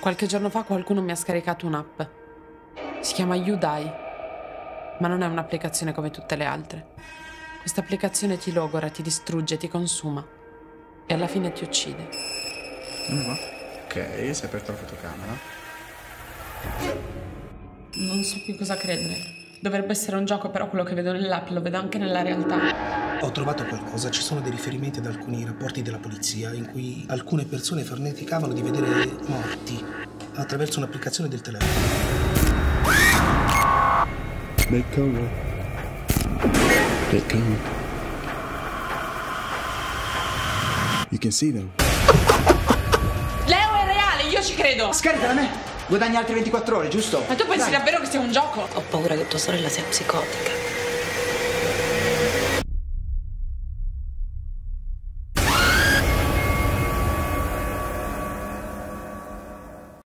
Qualche giorno fa qualcuno mi ha scaricato un'app. Si chiama YouDie, ma non è un'applicazione come tutte le altre. Questa applicazione ti logora, ti distrugge, ti consuma e alla fine ti uccide. Ok, si è aperta la fotocamera. Non so più cosa credere. Dovrebbe essere un gioco, però quello che vedo nell'app lo vedo anche nella realtà. Ho trovato qualcosa, ci sono dei riferimenti ad alcuni rapporti della polizia in cui alcune persone farneticavano di vedere morti attraverso un'applicazione del telefono. They come. They come. You can see them. Leo è reale, io ci credo! Scarica da me! Guadagni altre 24 ore, giusto? Ma tu pensi davvero che sia un gioco? Ho paura che tua sorella sia psicotica.